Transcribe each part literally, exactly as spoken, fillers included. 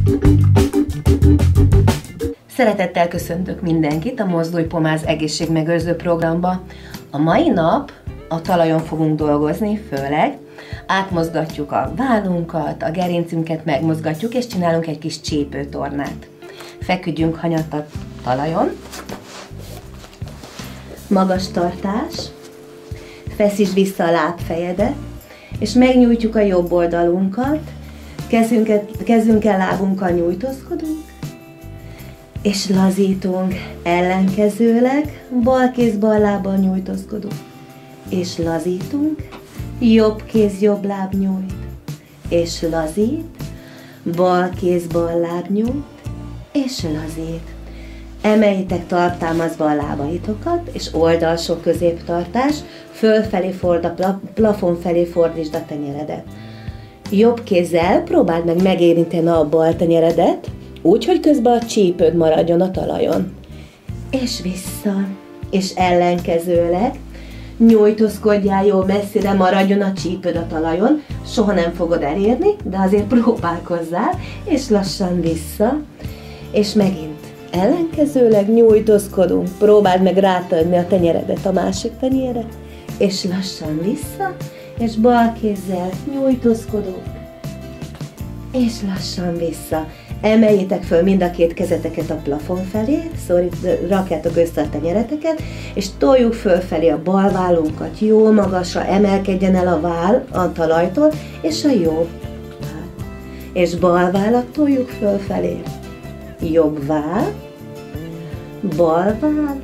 Szeretettel köszöntök mindenkit a Mozdulj Pomáz egészségmegőrző programba. A mai nap a talajon fogunk dolgozni, főleg. Átmozgatjuk a vállunkat, a gerincünket megmozgatjuk, és csinálunk egy kis csípőtornát. Feküdjünk hanyat a talajon. Magas tartás. Feszítsd vissza a lábfejedet, és megnyújtjuk a jobb oldalunkat. Kezünket, kezünkkel, lábunkkal nyújtózkodunk, és lazítunk, ellenkezőleg, bal kéz, bal lábbal nyújtózkodunk, és lazítunk, jobb kéz, jobb láb nyújt, és lazít, bal kéz, bal láb nyújt, és lazít. Emeljétek tartalmazva a lábaitokat, és oldalsó középtartás, fölfelé ford, a plafon felé fordítsd a tenyeredet. Jobb kézzel próbáld meg megérinteni a bal tenyeredet, úgy, hogy közben a csípőd maradjon a talajon. És vissza, és ellenkezőleg nyújtózkodjál jó messzire, maradjon a csípőd a talajon, soha nem fogod elérni, de azért próbálkozzál, és lassan vissza, és megint ellenkezőleg nyújtózkodunk, próbáld meg rátenni a tenyeredet a másik tenyérre, és lassan vissza, és bal kézzel nyújtózkodunk, és lassan vissza. Emeljétek föl mind a két kezeteket a plafon felé, szorít, rakjátok össze a tenyereteket, és toljuk fölfelé a bal vállunkat, jó magasra, emelkedjen el a váll a talajtól, és a jobb váll. És bal vállat toljuk fölfelé. Jobb váll, bal váll,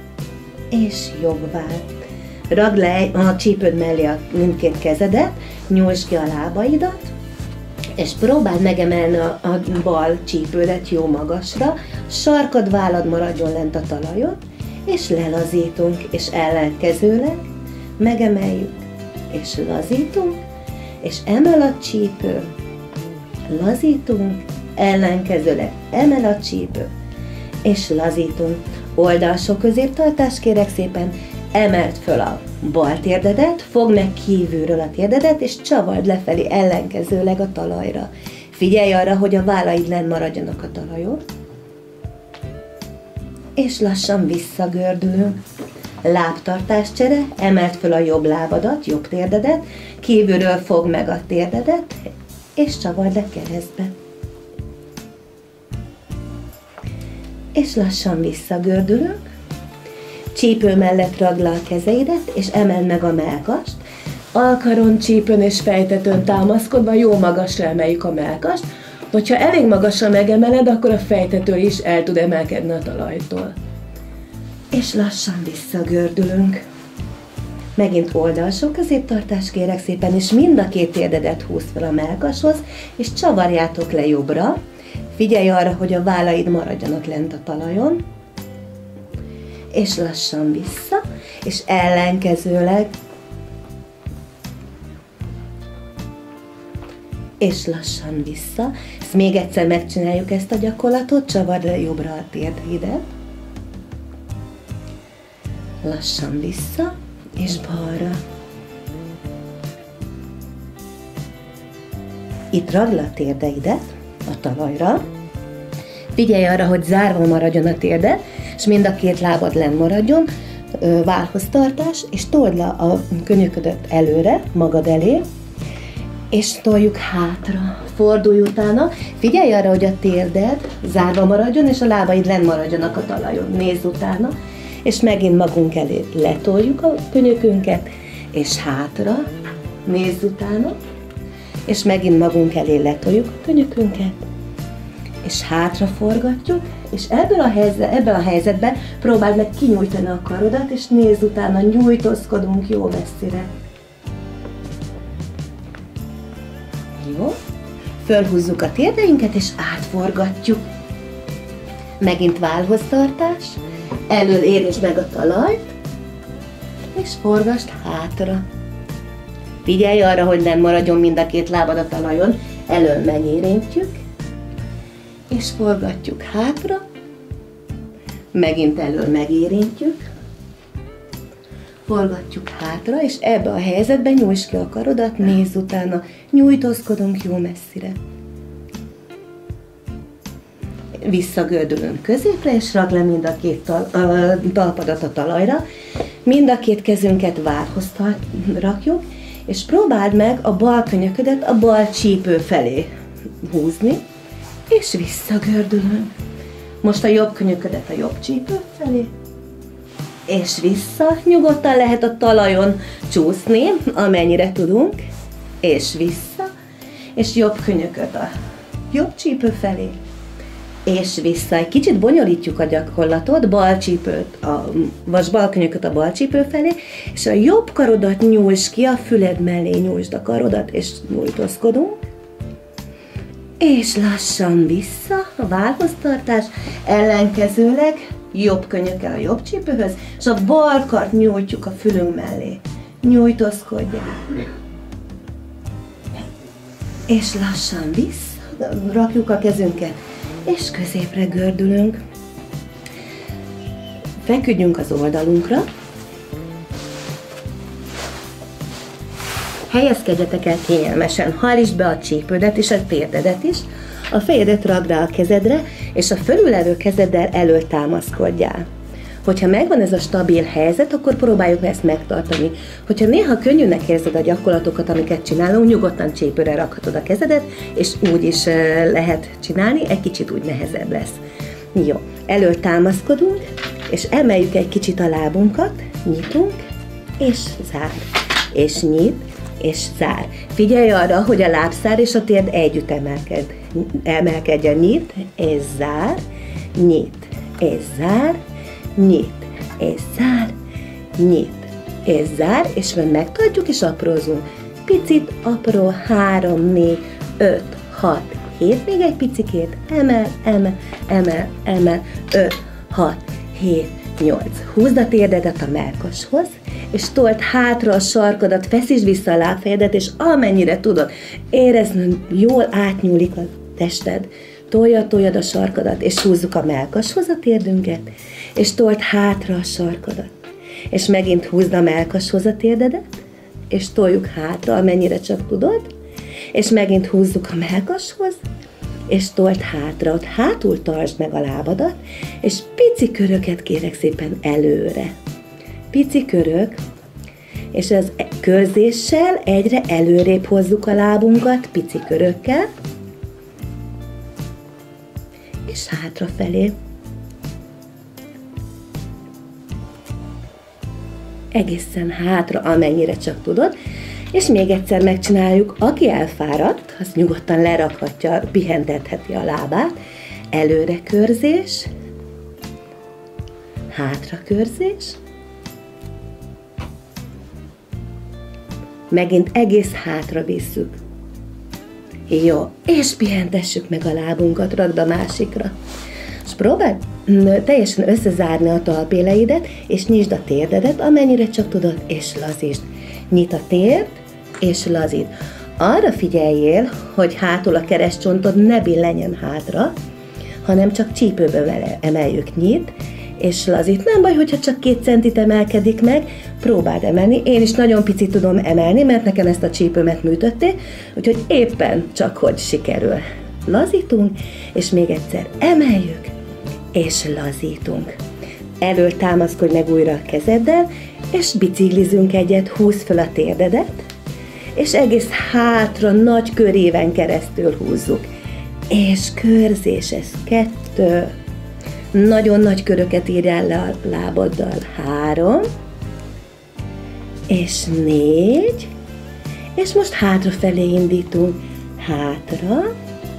és jobb váll. Ragd le a csípőd mellé a mindkét kezedet, nyújtsd ki a lábaidat, és próbáld megemelni a, a bal csípődet jó magasra, sarkad, vállad maradjon lent a talajon, és lelazítunk, és ellenkezőleg megemeljük, és lazítunk, és emel a csípő, lazítunk, ellenkezőleg emel a csípő, és lazítunk. Oldalsó középtartás, kérek szépen, emeld föl a bal térdedet, fogd meg kívülről a térdedet, és csavard lefelé ellenkezőleg a talajra. Figyelj arra, hogy a vállaid lenn maradjanak a talajon, és lassan visszagördülünk. Lábtartáscsere, emeld föl a jobb lábadat, jobb térdedet, kívülről fogd meg a térdedet, és csavard le keresztbe. És lassan visszagördülünk. Csípő mellett ragd le a kezeidet, és emeld meg a mellkast. Alkaron, csípőn és fejtetőn támaszkodva jó magasra emeljük a mellkast. Hogyha elég magasra megemeled, akkor a fejtető is el tud emelkedni a talajtól. És lassan visszagördülünk. Megint oldalsó középtartás, kérek szépen, és mind a két térdedet húzd fel a mellkashoz, és csavarjátok le jobbra. Figyelj arra, hogy a vállaid maradjanak lent a talajon, és lassan vissza, és ellenkezőleg, és lassan vissza. Ezt még egyszer megcsináljuk, ezt a gyakorlatot, csavard le jobbra a térdeidet, lassan vissza, és balra. Itt ragd le a térdeidet a talajra, figyelj arra, hogy zárva maradjon a térded, és mind a két lábad lenn maradjon, vállhoz tartás, és told le a könyöködet előre, magad elé, és toljuk hátra, fordulj utána, figyelj arra, hogy a térded zárva maradjon, és a lábaid lenn maradjanak a talajon, nézz utána, és megint magunk elé letoljuk a könyökünket, és hátra, nézz utána, és megint magunk elé letoljuk a könyökünket, és hátra forgatjuk, és ebből a, helyzet, ebből a helyzetben próbáld meg kinyújtani a karodat, és nézz utána, nyújtózkodunk jó messzire. Jó? Fölhúzzuk a térdeinket, és átforgatjuk. Megint vállhoz tartás, elől érintsd meg a talajt, és forgasd hátra. Figyelj arra, hogy nem maradjon mind a két lábad a talajon, elől megérintjük, és forgatjuk hátra, megint elől megérintjük, forgatjuk hátra, és ebbe a helyzetben nyújtsd ki a karodat, nézz utána, nyújtózkodunk jó messzire. visszagördülünk középre, és rak le mind a két tal, uh, talpadat a talajra. Mind a két kezünket várhoz rakjuk, és próbáld meg a bal könyöködet a bal csípő felé húzni, és visszagördülünk. Most a jobb könyöködet a jobb csípő felé, és vissza. Nyugodtan lehet a talajon csúszni, amennyire tudunk, és vissza, és jobb könyököt a jobb csípő felé, és vissza. Egy kicsit bonyolítjuk a gyakorlatot, bal csípőt, a, vagy bal könyököt a bal csípő felé, és a jobb karodat nyújtsd ki, a füled mellé nyújtsd a karodat, és nyújtózkodunk. És lassan vissza, a válhoz tartás, ellenkezőleg jobb könyökkel a jobb csípőhöz, és a bal kart nyújtjuk a fülünk mellé. Nyújtózkodjál. És lassan vissza, rakjuk a kezünket, és középre gördülünk. Feküdjünk az oldalunkra. Helyezkedjetek el kényelmesen, hajlítsd be a csípődet és a térdedet is, a fejedet rakd rá a kezedre, és a fölüllevő kezeddel elől támaszkodjál. Hogyha megvan ez a stabil helyzet, akkor próbáljuk ezt megtartani. Hogyha néha könnyűnek érzed a gyakorlatokat, amiket csinálunk, nyugodtan csípőre rakhatod a kezedet, és úgy is lehet csinálni, egy kicsit úgy nehezebb lesz. Jó, elől támaszkodunk, és emeljük egy kicsit a lábunkat, nyitunk, és zár, és nyit, és zár. Figyelj arra, hogy a lábszár és a térd együtt emelked. Emelkedjen, nyit, és zár, nyit, és zár, nyit, és zár, nyit, és zár, és majd megtartjuk, és aprózunk. Picit apró, három, négy, öt, hat, hét, még egy picikét, emel, emel, emel, emel, öt, hat, hét, nyolc. Húzd a térdedet a mellkashoz, és told hátra a sarkodat, feszítsd vissza a lábfejedet, és amennyire tudod, érezd, jól átnyúlik a tested, tolja, toljad a sarkadat, és húzzuk a mellkashoz a térdünket, és told hátra a sarkadat. És megint húzd a mellkashoz a térdedet, és toljuk hátra, amennyire csak tudod, és megint húzzuk a mellkashoz, és told hátra, ott hátul tartsd meg a lábadat, és pici köröket kérek szépen előre. Pici körök, és az körzéssel egyre előrébb hozzuk a lábunkat, pici körökkel, és hátrafelé. Egészen hátra, amennyire csak tudod, és még egyszer megcsináljuk. Aki elfáradt, az nyugodtan lerakhatja, pihentetheti a lábát. Előre körzés, hátra körzés, megint egész hátra visszük. Jó, és pihentessük meg a lábunkat, rakd a másikra. És próbáld teljesen összezárni a talpéleidet, és nyisd a térdedet, amennyire csak tudod, és lazítsd. Nyit a térd, és lazítsd. Arra figyeljél, hogy hátul a keresztcsontod ne billenjen hátra, hanem csak csípőbe emeljük. Nyit, és lazít. Nem baj, hogyha csak két centit emelkedik meg, próbáld emelni. Én is nagyon picit tudom emelni, mert nekem ezt a csípőmet műtötték, úgyhogy éppen csak hogy sikerül. Lazítunk, és még egyszer emeljük, és lazítunk. Elől támaszkodj meg újra a kezeddel, és biciklizünk egyet, húzd fel a térdedet, és egész hátra nagy köréven keresztül húzzuk. És körzés, ez kettő, nagyon nagy köröket írjál le a lábaddal, három, és négy, és most hátrafelé indítunk, hátra,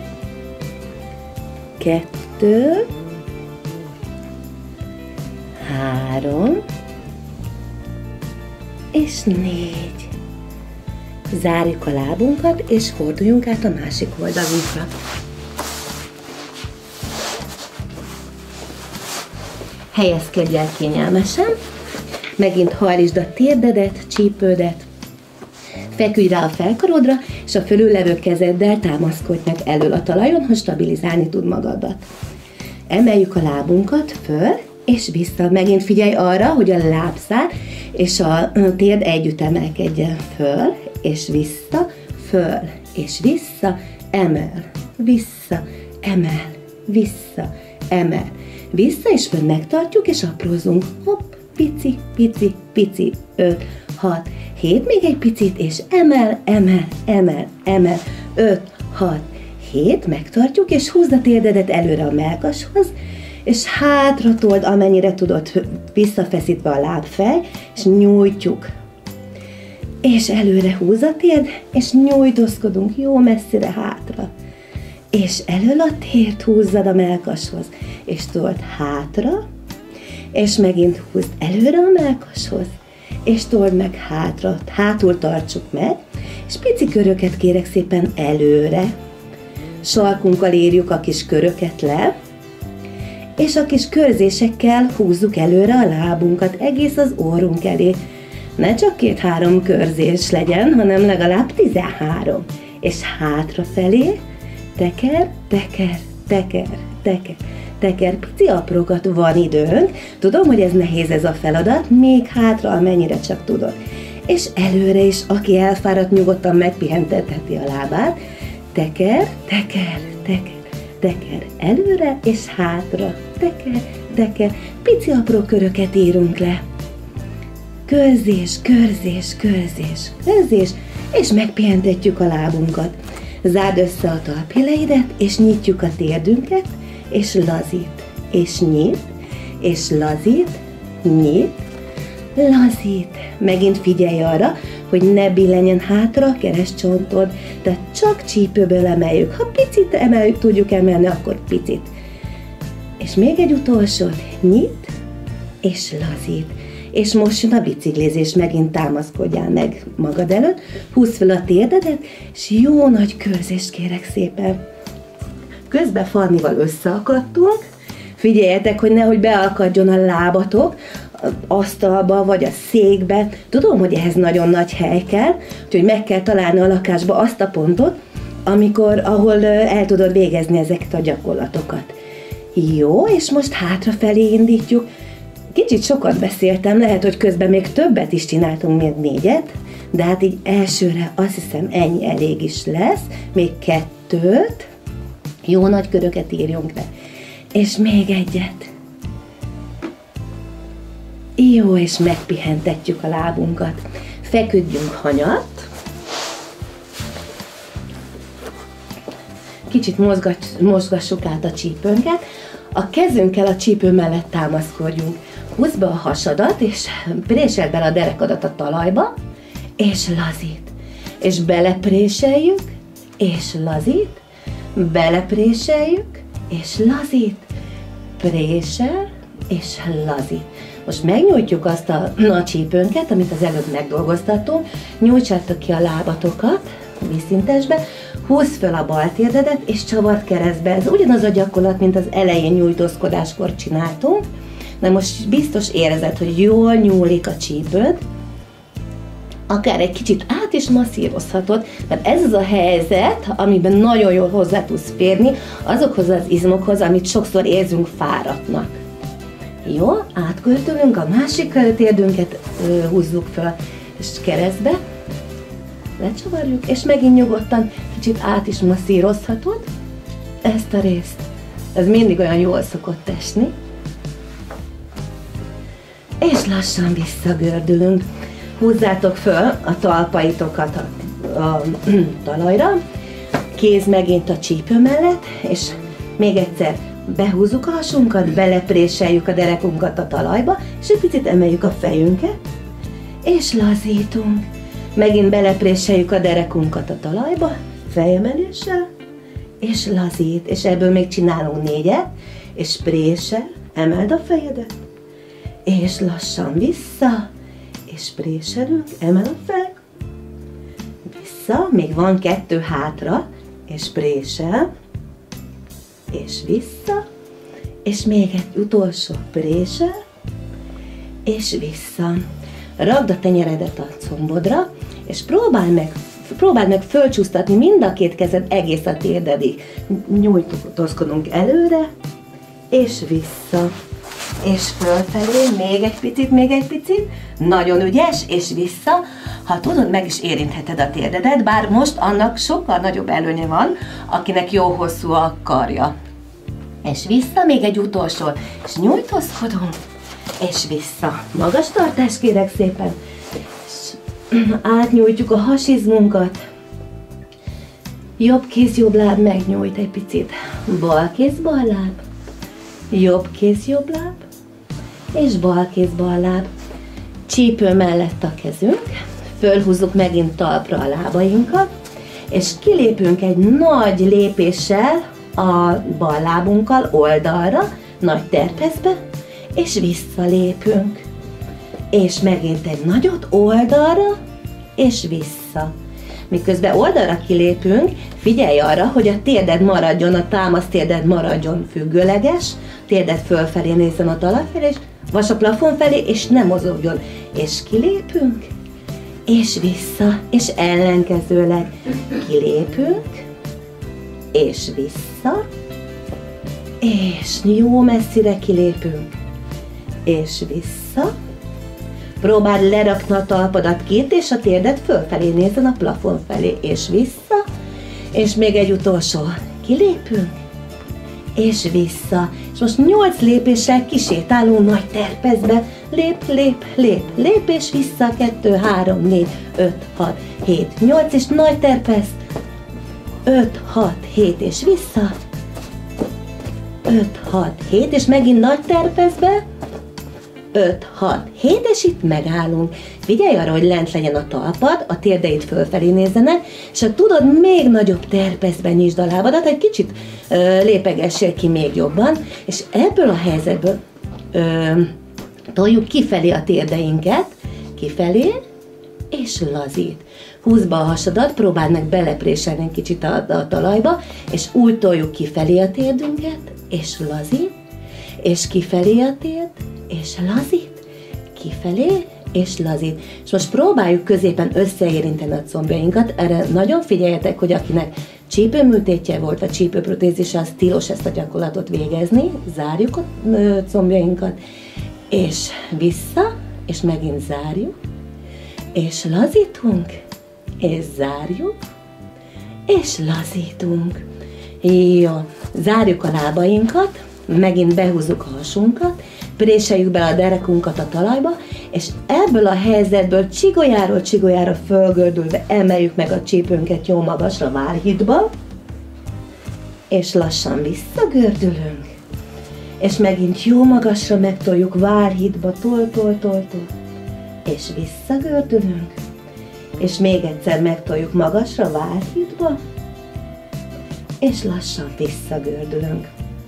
kettő, három, és négy. Zárjuk a lábunkat, és forduljunk át a másik oldalunkra. Helyezkedj el kényelmesen, megint hajlítsd a térdedet, csípődet, feküdj rá a felkarodra, és a fölüllevő kezeddel támaszkodj meg elől a talajon, hogy stabilizálni tud magadat. Emeljük a lábunkat föl, és vissza. Megint figyelj arra, hogy a lábszár és a térd együtt emelkedjen föl, és vissza, föl, és vissza, emel, vissza, emel, vissza, emel, vissza, és fönn megtartjuk, és aprózunk. Hopp, pici, pici, pici, öt, hat, hét, még egy picit, és emel, emel, emel, emel, öt, hat, hét, megtartjuk, és húzd a térdedet előre a mellkashoz, és hátra told, amennyire tudod, visszafeszítve a lábfej, és nyújtjuk. És előre húz a térd, és nyújtózkodunk jó messzire hátra. És elől a tért húzzad a mellkashoz, és told hátra, és megint húzd előre a mellkashoz, és told meg hátra, hátul tartsuk meg, és pici köröket kérek szépen előre. Sarkunkkal írjuk a kis köröket le, és a kis körzésekkel húzzuk előre a lábunkat egész az orrunk elé. Ne csak két-három körzés legyen, hanem legalább tizenhárom. És hátrafelé teker, teker, teker, teker, teker, pici aprókat, van időnk. Tudom, hogy ez nehéz ez a feladat, még hátra, amennyire csak tudod. És előre is, aki elfáradt, nyugodtan megpihentetheti a lábát. Teker, teker, teker, teker, előre és hátra, teker, teker, pici apró köröket írunk le. Körzés, körzés, körzés, körzés, és megpihentetjük a lábunkat. Zárd össze a talpilleidet, és nyitjuk a térdünket, és lazít, és nyit, és lazít, nyit, lazít. Megint figyelj arra, hogy ne billenjen hátra a keresztcsontod, tehát csak csípőből emeljük. Ha picit emeljük, tudjuk emelni, akkor picit. És még egy utolsót, nyit, és lazít. És most jön a biciklizés, megint támaszkodjál meg magad előtt, húzd fel a térdedet, és jó nagy körzést kérek szépen. Közben Fannival összeakadtunk, figyeljetek, hogy nehogy beakadjon a lábatok, asztalba vagy a székbe. Tudom, hogy ehhez nagyon nagy hely kell, úgyhogy meg kell találni a lakásba azt a pontot, amikor, ahol el tudod végezni ezeket a gyakorlatokat. Jó, és most hátrafelé indítjuk. Kicsit sokat beszéltem, lehet, hogy közben még többet is csináltunk, még négyet, de hát így elsőre azt hiszem ennyi elég is lesz, még kettőt, jó nagy köröket írjunk le, és még egyet. Jó, és megpihentetjük a lábunkat. Feküdjünk hanyat. Kicsit mozgassuk át a csípőnket. A kezünkkel a csípő mellett támaszkodjunk. Húzd be a hasadat, és préseld bele a derekadat a talajba, és lazít. És belepréseljük, és lazít. Belepréseljük, és lazít. Présel, és lazít. Most megnyújtjuk azt a, a csípőnket, amit az előbb megdolgoztattunk, nyújtsátok ki a lábatokat vízszintesbe, húzd fel a bal térdedet, és csavard keresztbe. Ez ugyanaz a gyakorlat, mint az elején nyújtózkodáskor csináltunk, de most biztos érzed, hogy jól nyúlik a csípőd, akár egy kicsit át is masszírozhatod, mert ez az a helyzet, amiben nagyon jól hozzá tudsz férni azokhoz az izmokhoz, amit sokszor érzünk fáradtnak. Jó, átköltülünk, a másik térdünket ö, húzzuk fel, és keresztbe, lecsavarjuk, és megint nyugodtan kicsit át is masszírozhatod ezt a részt. Ez mindig olyan jól szokott esni. És lassan visszagördülünk. Húzzátok föl a talpaitokat a, a talajra, kéz megint a csípő mellett, és még egyszer behúzzuk a hasunkat, belepréseljük a derekunkat a talajba, és egy picit emeljük a fejünket, és lazítunk. Megint belepréseljük a derekunkat a talajba, fejemeléssel, és lazít. És ebből még csinálunk négyet, és présel, emeld a fejedet, és lassan vissza, és préselünk, emel a fej, vissza, még van kettő hátra, és présel, és vissza, és még egy utolsó présel, és vissza. Ragd a tenyeredet a combodra, és próbáld meg, próbáld meg fölcsúsztatni mind a két kezed egész a térdedig. Nyújtózkodunk előre, és vissza. És fölfelé, még egy picit, még egy picit, nagyon ügyes, és vissza. Ha tudod, meg is érintheted a térdedet, bár most annak sokkal nagyobb előnye van, akinek jó hosszú a karja. és vissza, még egy utolsó, és nyújtózkodunk, és vissza. Magas tartás kérek szépen, és átnyújtjuk a hasizmunkat. Jobb kéz, jobb láb megnyújt egy picit. Bal kéz, bal láb. Jobb kéz, jobb láb. És bal kéz, bal láb. Csípő mellett a kezünk. Fölhúzzuk megint talpra a lábainkat. És kilépünk egy nagy lépéssel a bal lábunkkal oldalra, nagy terpeszbe, és visszalépünk. És megint egy nagyot oldalra, és vissza. Miközben oldalra kilépünk, figyelj arra, hogy a térded maradjon, a támasz térded maradjon függőleges, térded fölfelé nézzen a talaj felé, és vas a plafon felé, és ne mozogjon. És kilépünk, és vissza, és ellenkezőleg kilépünk, és vissza, és jó messzire kilépünk, és vissza. Próbáld lerakni a talpadat két, és a térdet fölfelé nézzen a plafon felé, és vissza, és még egy utolsó. Kilépünk, és vissza. És most nyolc lépéssel kisétálunk nagy terpezbe. Lép, lép, lép, lép, és vissza. kettő, három, négy, öt, hat, hét, nyolc, és nagy terpez. öt, hat, hét, és vissza. öt, hat, hét, és megint nagy terpezbe. öt, hat, hét, és itt megállunk. Figyelj arra, hogy lent legyen a talpad, a térdeid fölfelé nézzenek, és ha tudod, még nagyobb terpeszben nyisd a lábadat, egy kicsit ö, lépegessél ki még jobban, és ebből a helyzetből ö, toljuk kifelé a térdeinket, kifelé, és lazít. Húzd be a hasadat, próbáld meg belepréselni egy kicsit a, a talajba, és úgy toljuk kifelé a térdünket, és lazít, és kifelé a térd, és lazít, kifelé, és lazít. És most próbáljuk középen összeérinteni a combjainkat. Erre nagyon figyeljetek, hogy akinek csípőműtétje volt, vagy csípőprotézise, az tilos ezt a gyakorlatot végezni. Zárjuk a combjainkat, és vissza, és megint zárjuk, és lazítunk, és zárjuk, és lazítunk. Jó, zárjuk a lábainkat, megint behúzzuk a hasunkat, préseljük be a derekunkat a talajba, és ebből a helyzetből csigolyáról csigolyára fölgördülve emeljük meg a csípőnket jó magasra válhídba, és lassan visszagördülünk, és megint jó magasra megtoljuk válhídba, tol, tol, tol, tol, és visszagördülünk, és még egyszer megtoljuk magasra válhídba, és lassan visszagördülünk.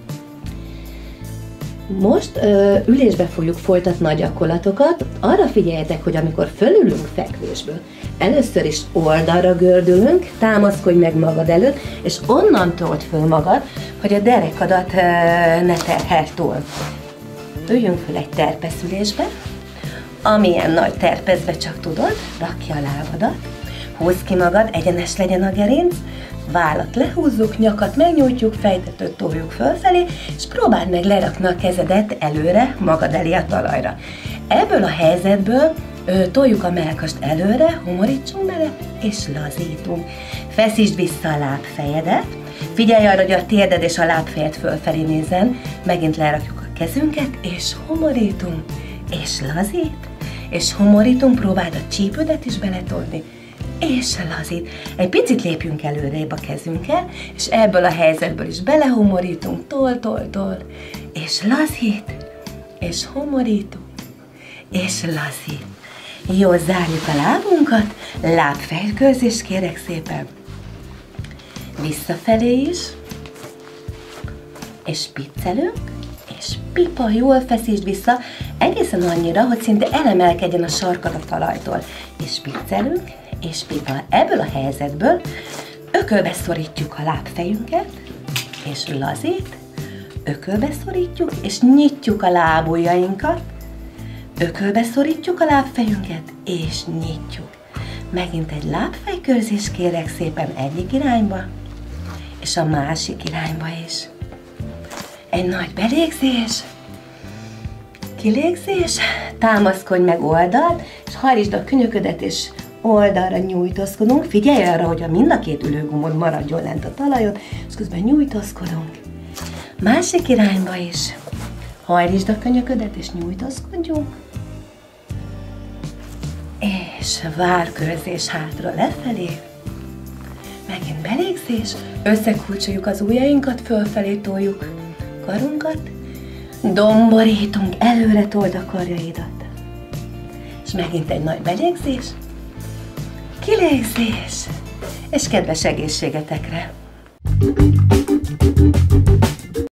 Most ö, ülésbe fogjuk folytatni a gyakorlatokat. Arra figyeljetek, hogy amikor fölülünk fekvésből, először is oldalra gördülünk, támaszkodj meg magad előtt, és onnan told föl magad, hogy a derekadat ö, ne terheld túl. Üljünk föl egy terpeszülésbe, amilyen nagy terpeszbe csak tudod, rakj a lábadat, húzd ki magad, egyenes legyen a gerinc, vállat lehúzzuk, nyakat megnyújtjuk, fejtetőt toljuk fölfelé, és próbáld meg lerakni a kezedet előre, magad elé a talajra. Ebből a helyzetből ö, toljuk a mellkast előre, humorítsunk bele, és lazítunk. Feszítsd vissza a lábfejedet, figyelj arra, hogy a térded és a lábfejed fölfelé nézzen, megint lerakjuk a kezünket, és humorítunk, és lazít, és humorítunk, próbáld a csípődet is beletolni, és lazít. Egy picit lépjünk előrébb a kezünkkel, és ebből a helyzetből is belehumorítunk, tol, tol, tol, és lazít, és humorítunk, és lazít. Jó, zárjuk a lábunkat, lábfejkörzés kérek szépen. Visszafelé is, és spiccelünk, és pipa, jól feszítsd vissza, egészen annyira, hogy szinte elemelkedjen a sarkad a talajtól. És spiccelünk, és pipa. Ebből a helyzetből ökölbe szorítjuk a lábfejünket, és lazít, ökölbe szorítjuk, és nyitjuk a lábujjainkat, ökölbe szorítjuk a lábfejünket, és nyitjuk. Megint egy lábfejkörzés kérek szépen egyik irányba, és a másik irányba is. Egy nagy belégzés, kilégzés, támaszkodj meg oldalt, és hajtsd a könyöködet, és oldalra nyújtózkodunk. Figyelj arra, hogy a mind a két ülőgumod maradjon lent a talajon, és közben nyújtózkodunk. Másik irányba is. Hajlítsd a könyöködet és nyújtózkodjunk. És várkörzés hátra lefelé. Megint belégzés. Összekulcsoljuk az ujjainkat, fölfelé toljuk karunkat. Domborítunk, előre told a karjaidat. És megint egy nagy belégzés. Kilégzés. És kedves egészségetekre!